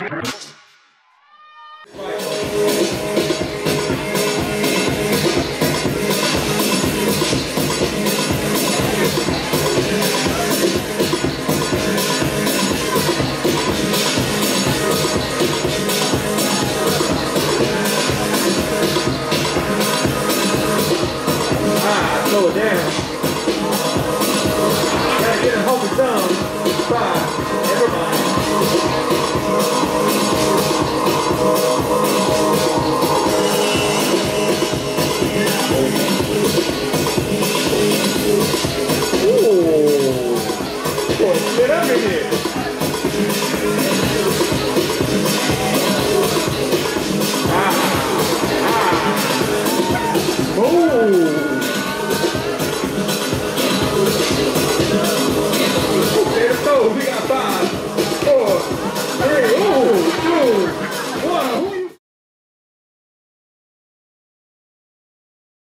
Slow it down. Gotta get a hold of thumb. 5. Everybody. Ooh. Boy, get up in here.